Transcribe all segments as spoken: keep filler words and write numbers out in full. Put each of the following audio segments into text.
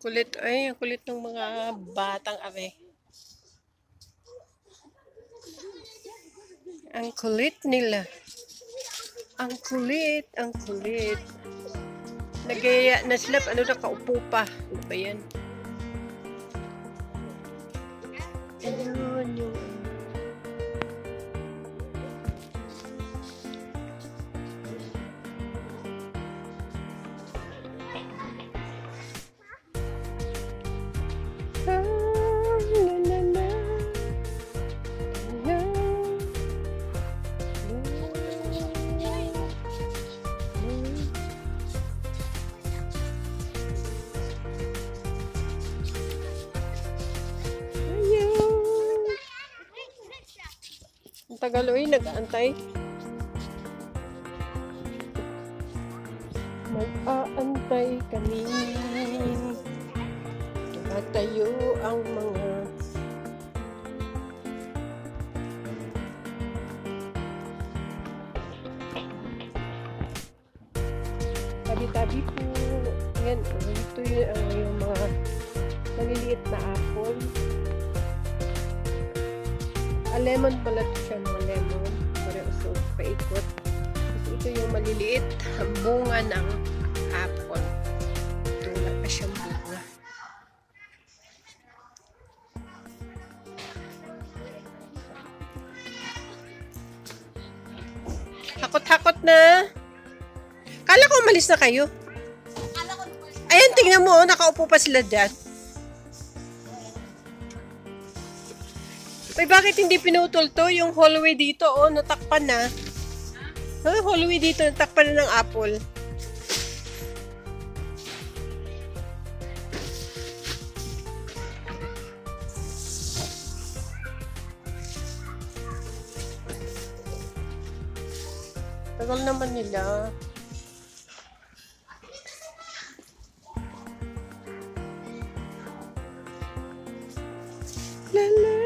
Kulit, ay, ang kulit ng mga batang are. Ang kulit nila. Ang kulit, ang kulit. Nagaya na sila, ano na, kaupo pa. Ano ba yan? Ayun, yung... Ang tagal, uy, nag-aantay. Mag-aantay kami. Nakatayo ang mga tabi-tabi po. Yan, ito yung, uh, yung mga maliliit na apple. A lemon pala siya, mga lemon. Pareho so paikot. Kasi ito yung maliliit ang bunga ng apple. Ito wala pa siyang bunga. Hakot-hakot na. Kala ko umalis na kayo. Ayan, tingnan mo, nakaupo pa sila dyan. Ay, bakit hindi pinutol to? Yung hallway dito, oh, natakpan na. Huh? Hallway dito, natakpan na ng apple. Tagal naman nila. Lala.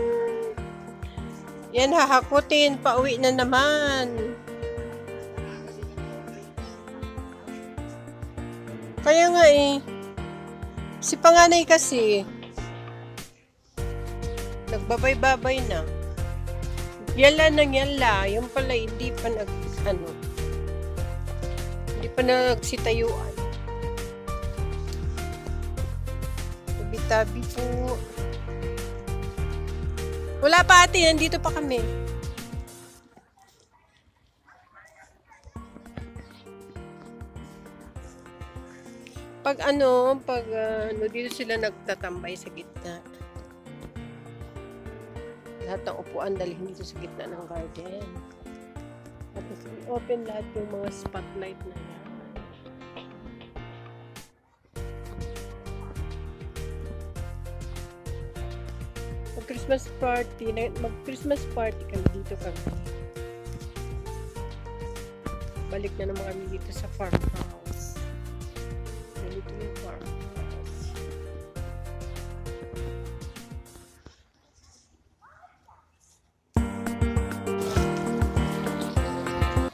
Yan, hahakutin. Pauwi na naman. Kaya nga eh. Si panganay kasi. Nagbabay-babay na. Yala nang yala. Yung pala hindi pa nag, ano. Hindi pa nagsitayuan. Tabi-tabi po. Wala pa ate, nandito pa kami. Pag ano, pag uh, ano, dito sila nagtatambay sa gitna. Lahat ng upuan dalhin dito sa gitna ng garden. Tapos open lahat yung mga spotlight na yan. Christmas party, mag-Christmas party kami dito kami. Balik na naman kami dito sa farmhouse.